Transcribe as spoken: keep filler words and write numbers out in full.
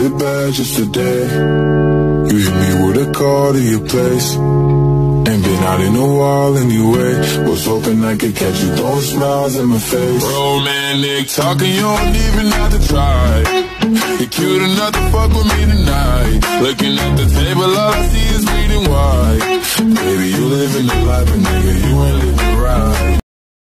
it bad just today. You hit me with a call to your place. Ain't been out in a while anyway. Was hoping I could catch you throwing smiles in my face. Romantic talking, you don't even have to try. You're cute enough to fuck with me tonight. Looking at the table, all I see is bleeding white. Baby, you living the life, but nigga, you ain't living right.